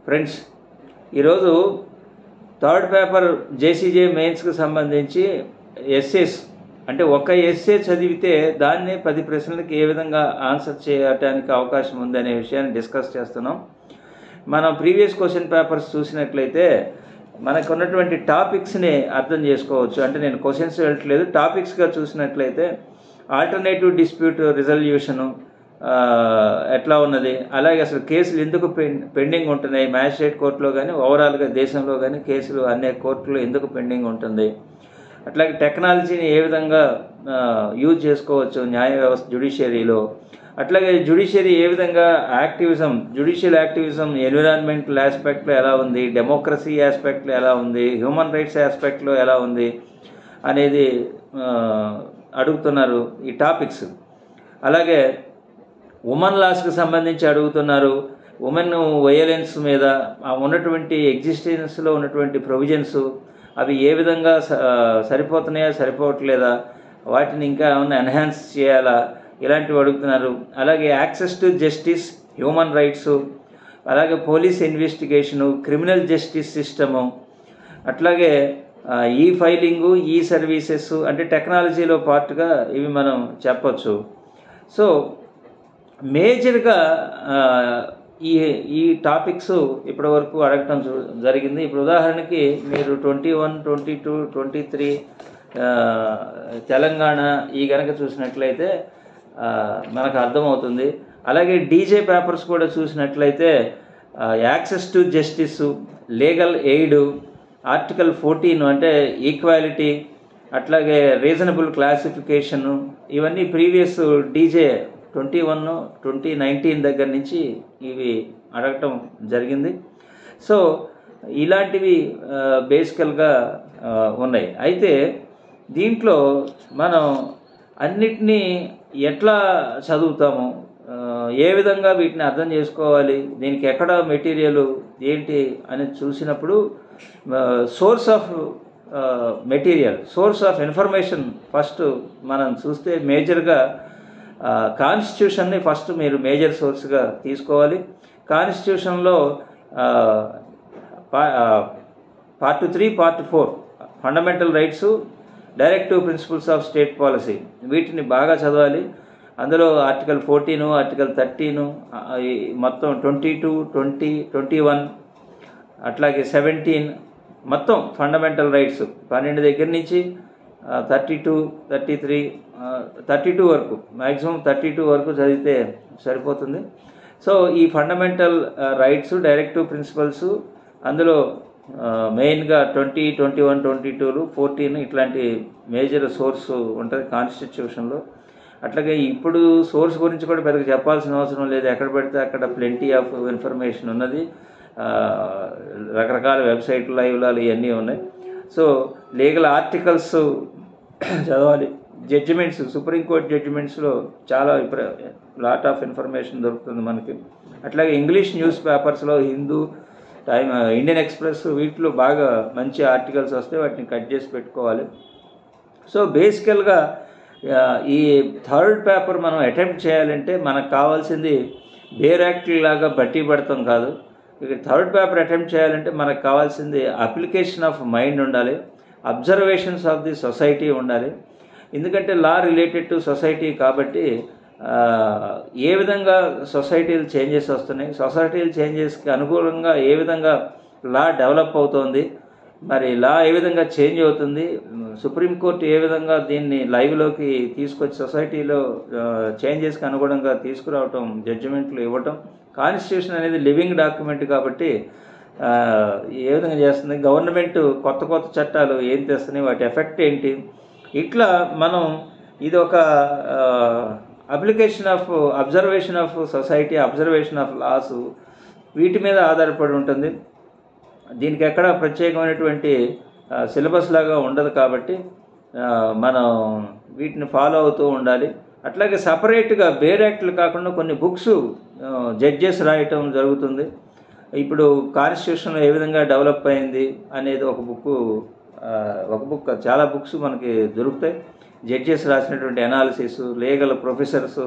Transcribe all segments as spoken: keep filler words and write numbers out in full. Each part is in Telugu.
ఫ్రెండ్స్, ఈరోజు థర్డ్ పేపర్ జేసీజే మెయిన్స్కి సంబంధించి ఎస్ఏస్ అంటే ఒక ఎస్ఏ చదివితే దాన్ని పది ప్రశ్నలకి ఏ విధంగా ఆన్సర్ చేయడానికి అవకాశం ఉందనే విషయాన్ని డిస్కస్ చేస్తున్నాం. మనం ప్రీవియస్ క్వశ్చన్ పేపర్స్ చూసినట్లయితే మనకు ఉన్నటువంటి టాపిక్స్ని అర్థం చేసుకోవచ్చు. అంటే నేను క్వశ్చన్స్ వెళ్ళట్లేదు, టాపిక్స్గా చూసినట్లయితే ఆల్టర్నేటివ్ డిస్ప్యూట్ రిజల్యూషను ఎట్లా ఉన్నది, అలాగే అసలు కేసులు ఎందుకు పెండింగ్ ఉంటున్నాయి మ్యాజిస్ట్రేట్ కోర్టులో కానీ ఓవరాల్గా దేశంలో కానీ కేసులు అనే కోర్టులో ఎందుకు పెండింగ్ ఉంటుంది, అట్లాగే టెక్నాలజీని ఏ విధంగా యూజ్ చేసుకోవచ్చు న్యాయ వ్యవస్థ జ్యుడిషియరీలో, అట్లాగే జ్యుడిషియరీ ఏ విధంగా యాక్టివిజం జ్యుడిషియల్ యాక్టివిజం ఎన్విరాన్మెంటల్ ఆస్పెక్ట్లో ఎలా ఉంది, డెమోక్రసీ ఆస్పెక్ట్లో ఎలా ఉంది, హ్యూమన్ రైట్స్ ఆస్పెక్ట్లో ఎలా ఉంది అనేది అడుగుతున్నారు ఈ టాపిక్స్. అలాగే ఉమెన్ లాస్కి సంబంధించి అడుగుతున్నారు. ఉమెన్ వయలెన్స్ మీద ఉన్నటువంటి ఎగ్జిస్టెన్స్లో ఉన్నటువంటి ప్రొవిజన్స్ అవి ఏ విధంగా సరిపోతున్నాయా సరిపోవట్లేదా, వాటిని ఇంకా ఏమైనా ఎన్హాన్స్ చేయాలా, ఇలాంటివి అడుగుతున్నారు. అలాగే access to justice, human rights, అలాగే police investigation, criminal justice system, అట్లాగే ఈ ఫైలింగు, ఈ సర్వీసెస్ అంటే టెక్నాలజీలో పార్ట్గా ఇవి మనం చెప్పచ్చు. సో మేజర్గా ఈ ఈ టాపిక్స్ ఇప్పటి వరకు అడగటం జరిగింది. ఇప్పుడు ఉదాహరణకి మీరు twenty one twenty two twenty three Telangana ఈ కనుక చూసినట్లయితే మనకు అర్థమవుతుంది. అలాగే డీజే పేపర్స్ కూడా చూసినట్లయితే access to justice, legal aid, article fourteen అంటే ఈక్వాలిటీ, అట్లాగే రీజనబుల్ క్లాసిఫికేషను, ఇవన్నీ previous DJ twenty one twenty nineteen దగ్గర నుంచి ఇవి అడగటం జరిగింది. సో ఇలాంటివి బేసికల్గా ఉన్నాయి. అయితే దీంట్లో మనం అన్నిటినీ ఎట్లా చదువుతాము, ఏ విధంగా వీటిని అర్థం చేసుకోవాలి, దీనికి ఎక్కడ మెటీరియల్ ఏంటి అని చూసినప్పుడు source of material, source of information first మనం చూస్తే మేజర్గా కాన్స్టిట్యూషన్ని ఫస్ట్ మీరు మేజర్ సోర్స్గా తీసుకోవాలి. కాన్స్టిట్యూషన్లో part three part four fundamental rights, directive principles of state policy, వీటిని బాగా చదవాలి. అందులో ఆర్టికల్ ఫోర్టీను, ఆర్టికల్ థర్టీను, మొత్తం twenty two twenty twenty one అట్లాగే సెవెంటీన్ మొత్తం ఫండమెంటల్ రైట్స్ పన్నెండు దగ్గర నుంచి thirty two thirty three thirty two వరకు మ్యాక్సిమం థర్టీ టూ వరకు చదివితే సరిపోతుంది. సో ఈ ఫండమెంటల్ రైట్స్, డైరెక్టివ్ ప్రిన్సిపల్స్, అందులో మెయిన్గా ట్వంటీ ట్వంటీ వన్ ట్వంటీ టూలు ఫోర్టీన్ ఇట్లాంటి మేజర్ సోర్స్ ఉంటుంది కాన్స్టిట్యూషన్లో. అట్లాగే ఇప్పుడు సోర్స్ గురించి కూడా పెద్దగా చెప్పాల్సిన అవసరం లేదు, ఎక్కడ పెడితే అక్కడ ప్లెంటీ ఆఫ్ ఇన్ఫర్మేషన్ ఉన్నది, రకరకాల వెబ్సైట్లు లైవ్లాలు ఇవన్నీ ఉన్నాయి. సో లీగల్ ఆర్టికల్స్ చదవాలి, జడ్జిమెంట్స్, సుప్రీంకోర్టు జడ్జిమెంట్స్లో చాలా లాట్ ఆఫ్ ఇన్ఫర్మేషన్ దొరుకుతుంది మనకి. అట్లాగే ఇంగ్లీష్ న్యూస్ పేపర్స్లో హిందూ, టైమ్, ఇండియన్ ఎక్స్ప్రెస్ వీటిలో బాగా మంచి ఆర్టికల్స్ వస్తే వాటిని కట్ చేసి పెట్టుకోవాలి. సో బేసికల్గా ఈ థర్డ్ పేపర్ మనం అటెంప్ట్ చేయాలంటే మనకు కావాల్సింది బేర్ యాక్ట్ లాగా బట్టి పడతాం కాదు. ఇక థర్డ్ పేపర్ అటెంప్ట్ చేయాలంటే మనకు కావాల్సింది అప్లికేషన్ ఆఫ్ మైండ్ ఉండాలి, అబ్జర్వేషన్స్ ఆఫ్ ది సొసైటీ ఉండాలి. ఎందుకంటే లా రిలేటెడ్ టు సొసైటీ కాబట్టి ఏ విధంగా సొసైటీలు చేంజెస్ వస్తున్నాయి, సొసైటీలు చేంజెస్కి అనుకూలంగా ఏ విధంగా లా డెవలప్ అవుతుంది, మరి లా ఏ విధంగా చేంజ్ అవుతుంది, సుప్రీంకోర్టు ఏ విధంగా దీన్ని లైవ్లోకి తీసుకొచ్చి సొసైటీలో చేంజెస్కి అనుగుణంగా తీసుకురావటం, జడ్జిమెంట్లు ఇవ్వటం. కాన్స్టిట్యూషన్ అనేది లివింగ్ డాక్యుమెంట్ కాబట్టి ఏ విధంగా చేస్తుంది, గవర్నమెంట్ కొత్త కొత్త చట్టాలు ఏం తెస్తున్నాయి, వాటి ఎఫెక్ట్ ఏంటి, ఇట్లా మనం ఇది ఒక application of observation of society, observation of laws, వీటి మీద ఆధారపడి ఉంటుంది. దీనికి ఎక్కడ ప్రత్యేకమైనటువంటి సిలబస్ లాగా ఉండదు కాబట్టి మనం వీటిని ఫాలో అవుతూ ఉండాలి. అట్లాగే సపరేట్గా బేర్ యాక్ట్లు కాకుండా కొన్ని బుక్స్ జడ్జెస్ రాయటం జరుగుతుంది. ఇప్పుడు కాన్స్టిట్యూషన్ ఏ విధంగా డెవలప్ అయింది అనేది ఒక బుక్ ఒక బుక్ చాలా బుక్స్ మనకి దొరుకుతాయి. జడ్జెస్ రాసినటువంటి అనాలిసిస్, లీగల్ ప్రొఫెసర్స్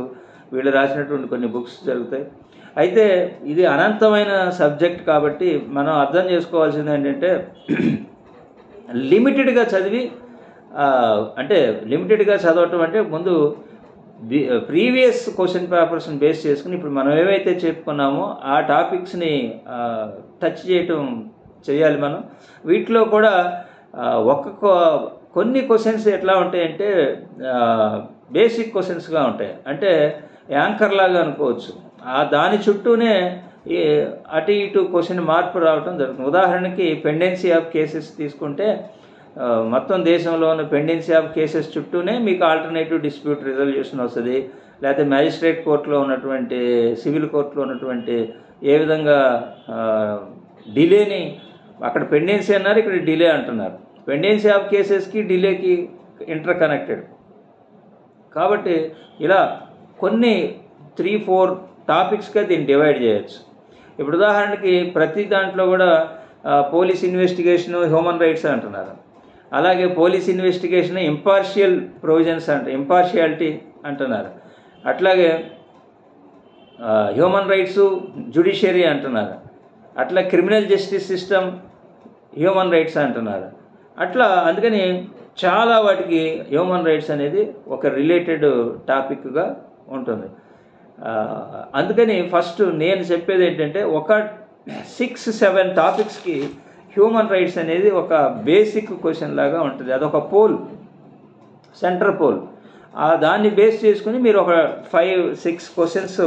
వీళ్ళు రాసినటువంటి కొన్ని బుక్స్ జరుగుతాయి. అయితే ఇది అనంతమైన సబ్జెక్ట్ కాబట్టి మనం అర్థం చేసుకోవాల్సింది ఏంటంటే లిమిటెడ్గా చదివి అంటే లిమిటెడ్గా చదవటం అంటే ముందు ప్రీవియస్ క్వశ్చన్ పేపర్స్ని బేస్ చేసుకుని ఇప్పుడు మనం ఏవైతే చెప్పుకున్నామో ఆ టాపిక్స్ని టచ్ చేయటం చేయాలి మనం. వీటిలో కూడా ఒక్కొక్క కొన్ని క్వశ్చన్స్ ఎట్లా ఉంటాయంటే బేసిక్ క్వశ్చన్స్గా ఉంటాయి, అంటే యాంకర్ లాగా అనుకోవచ్చు. ఆ దాని చుట్టూనే ఈ అటు ఇటు క్వశ్చన్ మార్పు రావడం జరుగుతుంది. ఉదాహరణకి పెండెన్సీ ఆఫ్ కేసెస్ తీసుకుంటే మొత్తం దేశంలో ఉన్న పెండెన్సీ ఆఫ్ కేసెస్ చుట్టూనే మీకు ఆల్టర్నేటివ్ డిస్ప్యూట్ రిజల్యూషన్ వస్తుంది. లేకపోతే మ్యాజిస్ట్రేట్ కోర్టులో ఉన్నటువంటి సివిల్ కోర్టులో ఉన్నటువంటి ఏ విధంగా డిలేని అక్కడ పెండెన్సీ అన్నారు, ఇక్కడ డిలే అంటున్నారు. పెండెన్సీ ఆఫ్ కేసెస్కి డిలేకి ఇంటర్ కనెక్టెడ్ కాబట్టి ఇలా కొన్ని త్రీ ఫోర్ టాపిక్స్గా దీన్ని డివైడ్ చేయొచ్చు. ఇప్పుడు ఉదాహరణకి ప్రతి దాంట్లో కూడా పోలీస్ ఇన్వెస్టిగేషన్ హ్యూమన్ రైట్స్ అంటున్నారు, అలాగే పోలీస్ ఇన్వెస్టిగేషన్ ఇంపార్షియల్ ప్రొవిజన్స్ అంట ఇంపార్షియాలిటీ అంటున్నారు, అట్లాగే హ్యూమన్ రైట్స్ జ్యుడిషియరీ అంటున్నారు, అట్లా criminal justice system human rights అంటున్నారు. అట్లా అందుకని చాలా వాటికి హ్యూమన్ రైట్స్ అనేది ఒక రిలేటెడ్ టాపిక్గా ఉంటుంది. అందుకని ఫస్ట్ నేను చెప్పేది ఏంటంటే ఒక సిక్స్ సెవెన్ టాపిక్స్కి హ్యూమన్ రైట్స్ అనేది ఒక బేసిక్ క్వశ్చన్ లాగా ఉంటుంది. అదొక పోల్, సెంటర్ పోల్. దాన్ని బేస్ చేసుకుని మీరు ఒక ఫైవ్ సిక్స్ క్వశ్చన్స్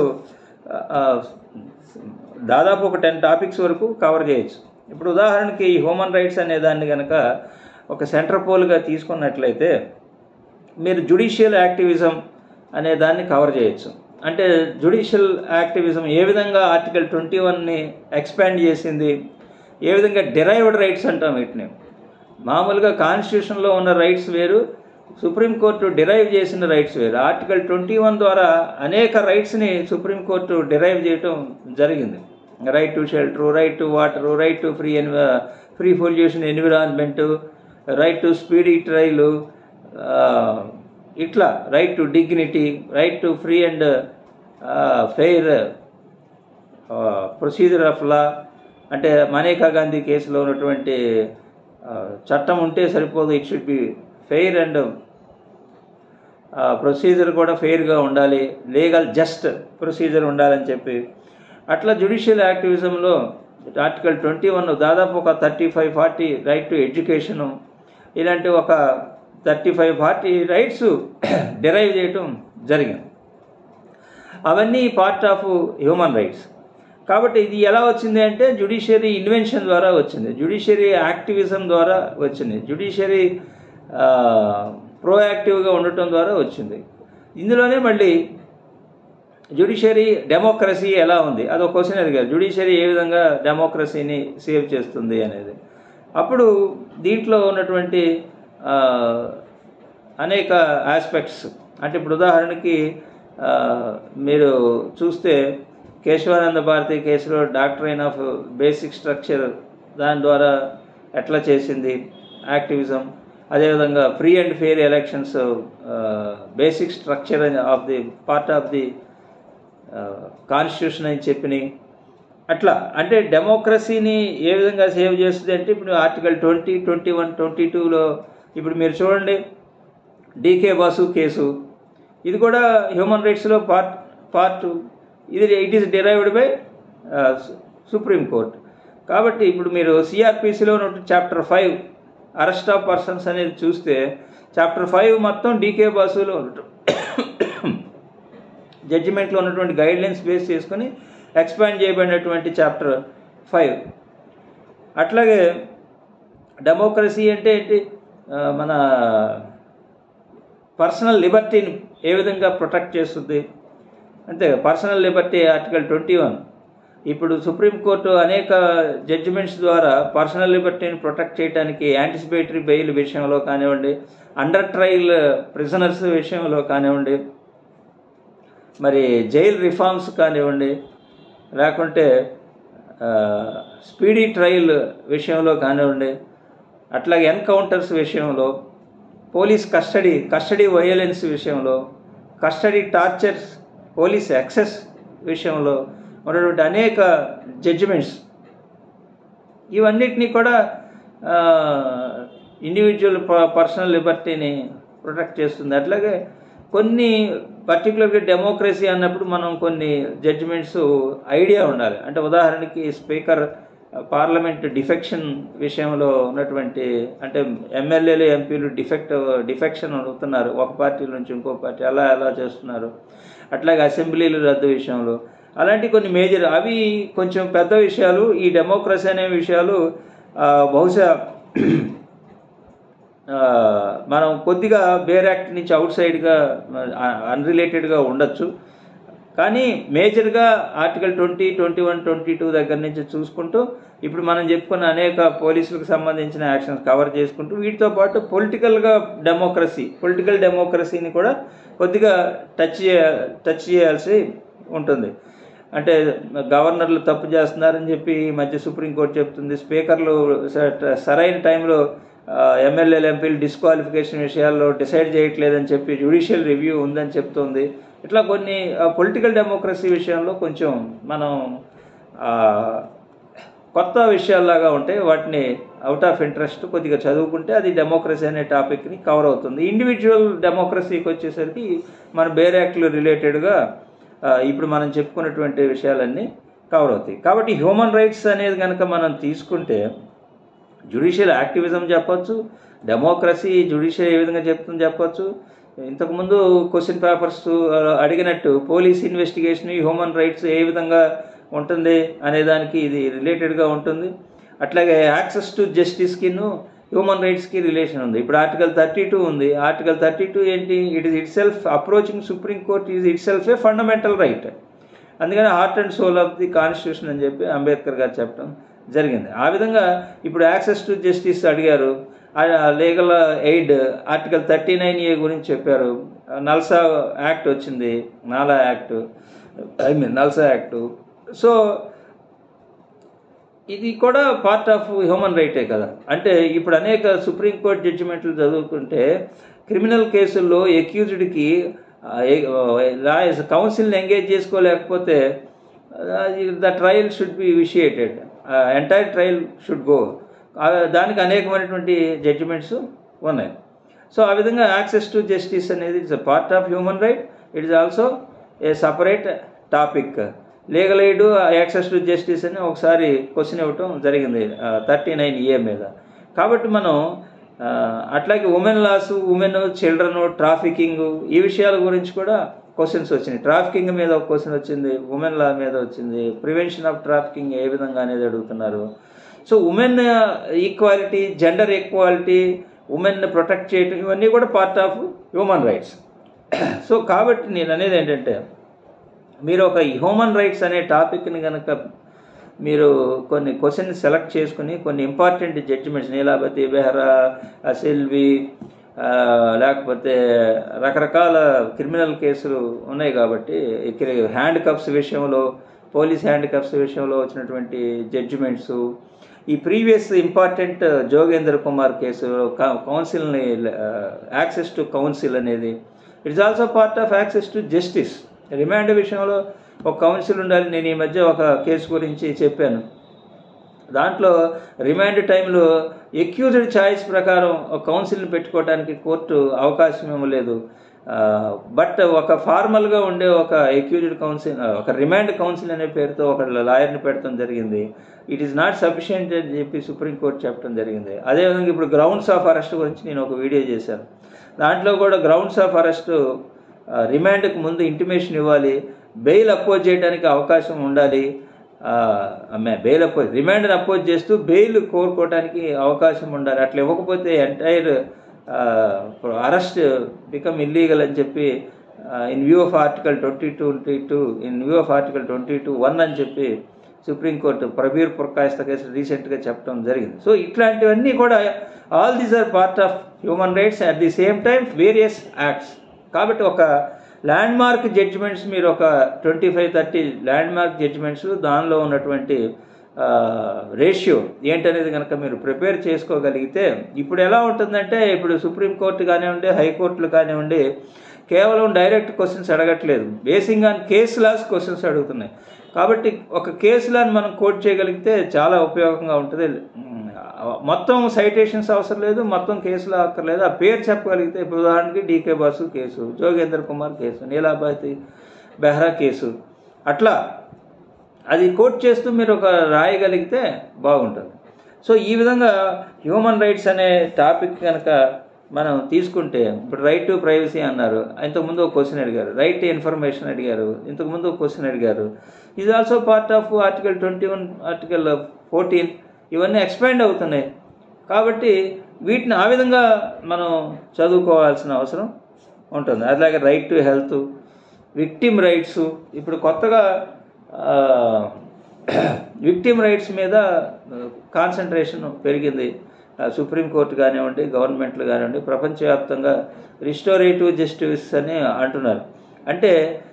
దాదాపు ఒక టెన్ టాపిక్స్ వరకు కవర్ చేయొచ్చు. ఇప్పుడు ఉదాహరణకి హ్యూమన్ రైట్స్ అనే దాన్ని కనుక ఒక సెంటర్ పోల్గా తీసుకున్నట్లయితే మీరు జ్యుడిషియల్ యాక్టివిజం అనే దాన్ని కవర్ చేయొచ్చు. అంటే జ్యుడిషియల్ యాక్టివిజం ఏ విధంగా ఆర్టికల్ ట్వంటీ వన్ని ఎక్స్పాండ్ చేసింది, ఏ విధంగా డిరైవ్డ్ రైట్స్ అంటాం వీటిని. మామూలుగా కాన్స్టిట్యూషన్లో ఉన్న రైట్స్ వేరు, సుప్రీంకోర్టు డిరైవ్ చేసిన రైట్స్ వేరు. ఆర్టికల్ ట్వంటీ వన్ ద్వారా అనేక రైట్స్ని సుప్రీంకోర్టు డిరైవ్ చేయటం జరిగింది. Right to shelter, right to water, right to free ఎన్వ free pollution environment, right to speedy trial, ఇట్లా right to dignity, right to free and fair procedure of law. అంటే మనేకా గాంధీ కేసులో ఉన్నటువంటి చట్టం ఉంటే సరిపోదు, it should be fair and procedure కూడా ఫెయిర్గా ఉండాలి, లీగల్ జస్ట్ ప్రొసీజర్ ఉండాలని చెప్పి అట్లా జ్యుడిషియల్ యాక్టివిజంలో ఆర్టికల్ ట్వంటీ వన్ దాదాపు ఒక thirty five forty right to education ఇలాంటి ఒక thirty five forty rights derive చేయటం జరిగింది. అవన్నీ పార్ట్ ఆఫ్ హ్యూమన్ రైట్స్. కాబట్టి ఇది ఎలా వచ్చింది అంటే జ్యుడిషియరీ ఇన్వెన్షన్ ద్వారా వచ్చింది, జ్యుడిషియరీ యాక్టివిజం ద్వారా వచ్చింది, జ్యుడిషియరీ ప్రోయాక్టివ్గా ఉండటం ద్వారా వచ్చింది. ఇందులోనే మళ్ళీ జ్యుడిషియరీ డెమోక్రసీ ఎలా ఉంది అదొక క్వశ్చన్ అడిగారు. జ్యుడిషియరీ ఏ విధంగా డెమోక్రసీని సేవ్ చేస్తుంది అనేది. అప్పుడు దీంట్లో ఉన్నటువంటి అనేక ఆస్పెక్ట్స్, అంటే ఇప్పుడు ఉదాహరణకి మీరు చూస్తే కేశవానంద భారతి కేసులో డాక్ట్రైన్ ఆఫ్ బేసిక్ స్ట్రక్చర్ దాని ద్వారా ఎట్లా చేసింది యాక్టివిజం, అదేవిధంగా free and fair elections basic structure of the part of the constitution అని చెప్పినాయి. అట్లా అంటే డెమోక్రసీని ఏ విధంగా సేవ్ చేస్తుంది అంటే ఇప్పుడు article twenty twenty one twenty టూలో ఇప్పుడు మీరు చూడండి డీకే బాసు కేసు, ఇది కూడా హ్యూమన్ రైట్స్లో పార్ట్ పార్ట్ ఇది it is derived by supreme court. కాబట్టి ఇప్పుడు మీరు సిఆర్పిసిలో ఉన్న chapter five arrest of persons అనేది చూస్తే చాప్టర్ ఫైవ్ మొత్తం డీకే బాసులో జడ్జిమెంట్లో ఉన్నటువంటి గైడ్లైన్స్ బేస్ చేసుకొని ఎక్స్పాండ్ చేయబడినటువంటి చాప్టర్ ఫైవ్. అట్లాగే డెమోక్రసీ అంటే ఏంటి, మన పర్సనల్ లిబర్టీని ఏ విధంగా ప్రొటెక్ట్ చేస్తుంది అంతే. Personal liberty article twenty one ఇప్పుడు సుప్రీంకోర్టు అనేక జడ్జిమెంట్స్ ద్వారా పర్సనల్ లిబర్టీని ప్రొటెక్ట్ చేయడానికి యాంటిసిపేటరీ బెయిల్ విషయంలో కానివ్వండి, అండర్ ట్రయల్ ప్రిజనర్స్ విషయంలో కానివ్వండి, మరి జైల్ రిఫార్మ్స్ కానివ్వండి, లేకుంటే స్పీడీ ట్రయల్ విషయంలో కానివ్వండి, అట్లాగే ఎన్కౌంటర్స్ విషయంలో, పోలీస్ కస్టడీ కస్టడీ వయోలెన్స్ విషయంలో, కస్టడీ టార్చర్స్ పోలీస్ యాక్సెస్ విషయంలో ఉన్నటువంటి అనేక జడ్జిమెంట్స్, ఇవన్నిటినీ కూడా ఇండివిజువల్ పర్సనల్ లిబర్టీని ప్రొటెక్ట్ చేస్తుంది. అట్లాగే కొన్ని పర్టికులర్గా డెమోక్రసీ అన్నప్పుడు మనం కొన్ని జడ్జిమెంట్స్ ఐడియా ఉండాలి. అంటే ఉదాహరణకి స్పీకర్ పార్లమెంట్ డిఫెక్షన్ విషయంలో ఉన్నటువంటి, అంటే ఎమ్మెల్యేలు ఎంపీలు డిఫెక్ట్ డిఫెక్షన్ అవుతున్నారు ఒక పార్టీ నుంచి ఇంకో పార్టీ, అలా ఎలా చేస్తున్నారు. అట్లాగే అసెంబ్లీలు రద్దు విషయంలో, అలాంటి కొన్ని మేజర్, అవి కొంచెం పెద్ద విషయాలు. ఈ డెమోక్రసీ అనే విషయాలు బహుశా మనం కొద్దిగా బేర్ యాక్ట్ నుంచి అవుట్ సైడ్గా అన్రిలేటెడ్గా ఉండొచ్చు. కానీ మేజర్గా article twenty twenty one twenty two దగ్గర నుంచి చూసుకుంటూ ఇప్పుడు మనం చెప్పుకున్న అనేక పోలీసులకు సంబంధించిన యాక్షన్స్ కవర్ చేసుకుంటూ వీటితో పాటు పొలిటికల్గా డెమోక్రసీ పొలిటికల్ డెమోక్రసీని కూడా కొద్దిగా టచ్ చేయ టచ్ చేయాల్సి ఉంటుంది. అంటే గవర్నర్లు తప్పు చేస్తున్నారని చెప్పి ఈ మధ్య సుప్రీంకోర్టు చెప్తుంది. స్పీకర్లు సరైన టైంలో ఎమ్మెల్యేలు ఎంపీలు డిస్క్వాలిఫికేషన్ విషయాల్లో డిసైడ్ చేయట్లేదని చెప్పి జ్యుడిషియల్ రివ్యూ ఉందని చెప్తుంది. ఇట్లా కొన్ని పొలిటికల్ డెమోక్రసీ విషయంలో కొంచెం మనం కొత్త విషయాల్లాగా ఉంటాయి. వాటిని అవుట్ ఆఫ్ ఇంట్రెస్ట్ కొద్దిగా చదువుకుంటే అది డెమోక్రసీ అనే టాపిక్ని కవర్ అవుతుంది. ఇండివిజువల్ డెమోక్రసీకి వచ్చేసరికి మన బేర్ యాక్ట్లు రిలేటెడ్గా ఇప్పుడు మనం చెప్పుకున్నటువంటి విషయాలన్నీ కవర్ అవుతాయి. కాబట్టి హ్యూమన్ రైట్స్ అనేది కనుక మనం తీసుకుంటే జ్యుడిషియల్ యాక్టివిజం చెప్పచ్చు, డెమోక్రసీ జ్యుడిషియల్ ఏ విధంగా చెప్తుంది చెప్పచ్చు. ఇంతకుముందు క్వశ్చన్ పేపర్స్ అడిగినట్టు పోలీస్ ఇన్వెస్టిగేషన్ హ్యూమన్ రైట్స్ ఏ విధంగా ఉంటుంది అనే దానికి ఇది రిలేటెడ్గా ఉంటుంది. అట్లాగే యాక్సెస్ టు జస్టిస్కిను హ్యూమన్ రైట్స్కి రిలేషన్ ఉంది. ఇప్పుడు ఆర్టికల్ థర్టీ టూ ఉంది. ఆర్టికల్ థర్టీ టూ ఏంటి? It is itself approaching supreme court is itself a fundamental right. అందుకని heart and soul of the constitution అని చెప్పి అంబేద్కర్ గారు చెప్పడం జరిగింది. ఆ విధంగా ఇప్పుడు యాక్సెస్ టు జస్టిస్ అడిగారు, legal aid article thirty nine A గురించి చెప్పారు. నల్సా యాక్ట్ వచ్చింది, నాలా act I mean NALSA act. So ఇది కూడా పార్ట్ ఆఫ్ హ్యూమన్ రైటే కదా. అంటే ఇప్పుడు అనేక సుప్రీంకోర్టు జడ్జిమెంట్లు చదువుకుంటే క్రిమినల్ కేసుల్లో ఎక్యూజ్డ్కి కౌన్సిల్ని ఎంగేజ్ చేసుకోలేకపోతే the trial should be initiated, entire trial should go. దానికి అనేకమైనటువంటి జడ్జిమెంట్స్ ఉన్నాయి. సో ఆ విధంగా యాక్సెస్ టు జస్టిస్ అనేది it's a part of human right. It is also a separate topic. Legal aid access to justice అని ఒకసారి క్వశ్చన్ ఇవ్వటం జరిగింది థర్టీ నైన్ ఏ మీద. కాబట్టి మనం అట్లాగే women laws, women, children, trafficking ఈ విషయాల గురించి కూడా క్వశ్చన్స్ వచ్చినాయి. ట్రాఫికింగ్ మీద ఒక క్వశ్చన్ వచ్చింది, ఉమెన్ లా మీద వచ్చింది, ప్రివెన్షన్ ఆఫ్ ట్రాఫికింగ్ ఏ విధంగా అనేది అడుగుతున్నారు. So women equality, gender equality, women protect చేయటం ఇవన్నీ కూడా part of human rights. So కాబట్టి నేను అనేది ఏంటంటే మీరు ఒక హ్యూమన్ రైట్స్ అనే టాపిక్ని కనుక మీరు కొన్ని క్వశ్చన్ సెలెక్ట్ చేసుకుని కొన్ని ఇంపార్టెంట్ జడ్జిమెంట్స్, నీలావతి, బెహ్రా, అసెల్వి, లేకపోతే రకరకాల క్రిమినల్ కేసులు ఉన్నాయి కాబట్టి హ్యాండ్ కప్స్ విషయంలో, పోలీస్ హ్యాండ్ కప్స్ విషయంలో వచ్చినటువంటి జడ్జిమెంట్స్, ఈ previous important Joginder Kumar case కౌన్సిల్ని యాక్సెస్ టు కౌన్సిల్ అనేది it's also part of access to justice. Remand విషయంలో ఒక కౌన్సిల్ ఉండాలి. నేను ఈ మధ్య ఒక కేసు గురించి చెప్పాను. దాంట్లో రిమాండ్ టైంలో ఎక్యూజ్డ్ ఛాయిస్ ప్రకారం ఒక కౌన్సిల్ని పెట్టుకోవడానికి కోర్టు అవకాశం ఇవ్వలేదు. బట్ ఒక ఫార్మల్గా ఉండే ఒక ఎక్యూజ్డ్ కౌన్సిల్, ఒక రిమాండ్ కౌన్సిల్ అనే పేరుతో ఒక లాయర్ని పెట్టడం జరిగింది. ఇట్ ఈస్ నాట్ సఫిషియెంట్ అని చెప్పి సుప్రీంకోర్టు చెప్పడం జరిగింది. అదేవిధంగా ఇప్పుడు గ్రౌండ్స్ ఆఫ్ అరెస్ట్ గురించి నేను ఒక వీడియో చేశాను. దాంట్లో కూడా గ్రౌండ్స్ ఆఫ్ అరెస్ట్ రిమాండ్కి ముందు ఇంటిమేషన్ ఇవ్వాలి, బెయిల్ అపోజ్ చేయడానికి అవకాశం ఉండాలి. బెయిల్ అపోజ్ రిమాండ్ని అపోజ్ చేస్తూ బెయిల్ కోరుకోవడానికి అవకాశం ఉండాలి. అట్లా ఇవ్వకపోతే ఎంటైర్ అరెస్ట్ బికమ్ ఇల్లీగల్ అని చెప్పి in view of article twenty twenty two in view of article twenty two one అని చెప్పి సుప్రీంకోర్టు ప్రబీర్ పుర్కాయస్త కేసు రీసెంట్గా చెప్పడం జరిగింది. సో ఇట్లాంటివన్నీ కూడా all these are part of human rights at the same time various acts. కాబట్టి ఒక ల్యాండ్ మార్క్ జడ్జిమెంట్స్, మీరు ఒక twenty five thirty landmark judgements, దానిలో ఉన్నటువంటి రేషియో ఏంటనేది కనుక మీరు ప్రిపేర్ చేసుకోగలిగితే ఇప్పుడు ఎలా ఉంటుందంటే ఇప్పుడు సుప్రీంకోర్టు కానివ్వండి, హైకోర్టులు కానివ్వండి, కేవలం డైరెక్ట్ క్వశ్చన్స్ అడగట్లేదు, basing on case laws questions అడుగుతున్నాయి. కాబట్టి ఒక కేసు లాని మనం కోట్ చేయగలిగితే చాలా ఉపయోగంగా ఉంటుంది. మొత్తం సైటేషన్స్ అవసరం లేదు, మొత్తం కేసులో అక్కర్లేదు, ఆ పేరు చెప్పగలిగితే ఇప్పుడు ఉదాహరణకి D K Basu case, Joginder Kumar case, Nilabharati Behera case, అట్లా అది కోట్ చేస్తూ మీరు ఒక రాయగలిగితే బాగుంటుంది. సో ఈ విధంగా హ్యూమన్ రైట్స్ అనే టాపిక్ కనుక మనం తీసుకుంటే, ఇప్పుడు రైట్ టు ప్రైవసీ అన్నారు, ఇంతకుముందు ఒక క్వశ్చన్ అడిగారు, రైట్ టు ఇన్ఫర్మేషన్ అడిగారు, ఇంతకుముందు ఒక క్వశ్చన్ అడిగారు. ఇది also part of article twenty one article fourteen, ఇవన్నీ ఎక్స్పాండ్ అవుతున్నాయి. కాబట్టి వీటిని ఆ విధంగా మనం చదువుకోవాల్సిన అవసరం ఉంటుంది. అలాగే right to health, victim rights, ఇప్పుడు కొత్తగా విక్టిమ్ రైట్స్ మీద కాన్సన్ట్రేషన్ పెరిగింది. సుప్రీంకోర్టు కానివ్వండి, గవర్నమెంట్లు కానివ్వండి, ప్రపంచవ్యాప్తంగా రిస్టోరేటివ్ జస్టిస్ అని అంటున్నారు. అంటే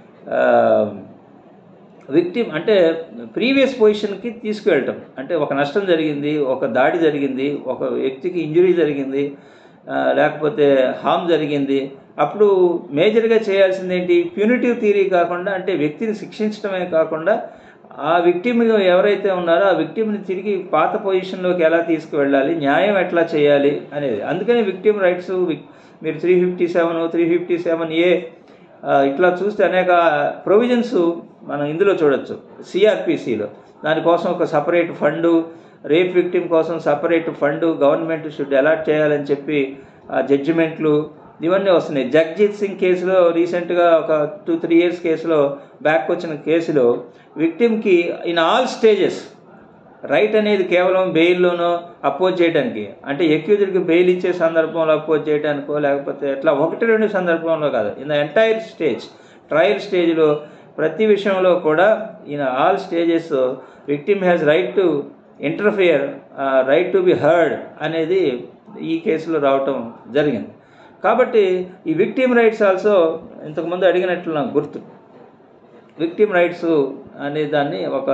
విక్టిమ్ అంటే ప్రీవియస్ పొజిషన్కి తీసుకువెళ్ళటం, అంటే ఒక నష్టం జరిగింది, ఒక దాడి జరిగింది, ఒక వ్యక్తికి ఇంజురీ జరిగింది, లేకపోతే హామ్ జరిగింది, అప్పుడు మేజర్గా చేయాల్సింది ఏంటి, ప్యూనిటివ్ థియరీ కాకుండా, అంటే వ్యక్తిని శిక్షించడమే కాకుండా ఆ విక్టిమ్ ఎవరైతే ఉన్నారో ఆ విక్టిమ్ని తిరిగి పాత పొజిషన్లోకి ఎలా తీసుకువెళ్ళాలి, న్యాయం ఎట్లా చేయాలి అనేది. అందుకని విక్టిమ్ రైట్స్ మీరు three fifty seven three fifty seven A ఇట్లా చూస్తే అనేక ప్రొవిజన్స్ మనం ఇందులో చూడొచ్చు. సిఆర్పిసిలో దానికోసం ఒక సపరేట్ ఫండు, రేప్ విక్టిమ్ కోసం separate fund government should allot చేయాలని చెప్పి జడ్జిమెంట్లు ఇవన్నీ వస్తున్నాయి. జగ్జీత్ సింగ్ కేసులో రీసెంట్గా ఒక టూ త్రీ ఇయర్స్ కేసులో బ్యాక్ వచ్చిన కేసులో విక్టిమ్కి ఇన్ ఆల్ స్టేజెస్ రైట్ అనేది కేవలం బెయిల్లోనో అపోజ్ చేయడానికి, అంటే ఎక్యూజ్డ్కి బెయిల్ ఇచ్చే సందర్భంలో అపోజ్ చేయడానికో లేకపోతే ఎట్లా ఒకటి రెండు సందర్భంలో కాదు, in the entire stage trial స్టేజ్లో ప్రతి విషయంలో కూడా in all stages victim has right to interfere, right to be heard అనేది ఈ కేసులో రావటం జరిగింది. కాబట్టి ఈ విక్టిమ్ రైట్స్ ఆల్సో ఇంతకుముందు అడిగినట్లు నాకు గుర్తు, విక్టిమ్ రైట్స్ అనే దాన్ని ఒక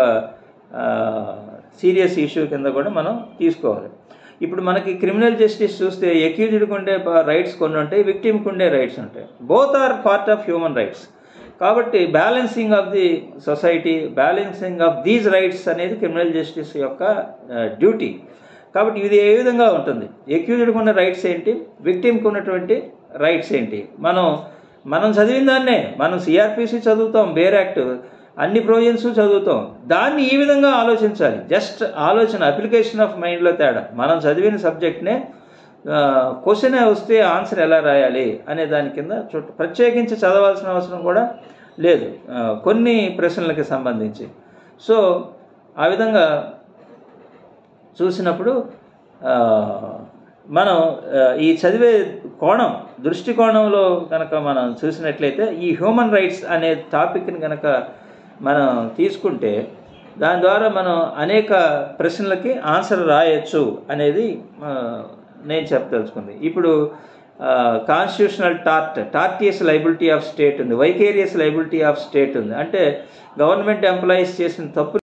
సీరియస్ ఇష్యూ కింద కూడా మనం తీసుకోవాలి. ఇప్పుడు మనకి క్రిమినల్ జస్టిస్ చూస్తే ఎక్యూజ్డ్కి ఉండే రైట్స్ కొన్ని ఉంటాయి, విక్టిమ్కి ఉండే రైట్స్ ఉంటాయి. Both are part of human rights. కాబట్టి balancing of the society, balancing of these rights అనేది క్రిమినల్ జస్టిస్ యొక్క డ్యూటీ. కాబట్టి ఇది ఏ విధంగా ఉంటుంది, ఎక్యూజ్డ్కి ఉన్న రైట్స్ ఏంటి, విక్టిమ్కి ఉన్నటువంటి రైట్స్ ఏంటి, మనం మనం చదివిన దాన్నే మనం సిఆర్పిసి చదువుతాం, బేర్ యాక్ట్ అన్ని ప్రొవిజన్స్ చదువుతాం, దాన్ని ఈ విధంగా ఆలోచించాలి. జస్ట్ ఆలోచన, అప్లికేషన్ ఆఫ్ మైండ్లో తేడా. మనం చదివిన సబ్జెక్ట్నే క్వశ్చన్ వస్తే ఆన్సర్ ఎలా రాయాలి అనే దాని కింద చుట్టూ ప్రత్యేకించి చదవాల్సిన అవసరం కూడా లేదు కొన్ని ప్రశ్నలకి సంబంధించి. సో ఆ విధంగా చూసినప్పుడు మనం ఈ చదివే కోణం, దృష్టికోణంలో కనుక మనం చూసినట్లయితే ఈ హ్యూమన్ రైట్స్ అనే టాపిక్ని కనుక మనం తీసుకుంటే దాని ద్వారా మనం అనేక ప్రశ్నలకి ఆన్సర్ రాయొచ్చు అనేది నేను చెప్పదలుచుకుంది. ఇప్పుడు constitutional tort, tortious liability of state ఉంది, వైకేరియస్ లైబిలిటీ ఆఫ్ స్టేట్ ఉంది. అంటే గవర్నమెంట్ ఎంప్లాయీస్ చేసిన తప్పు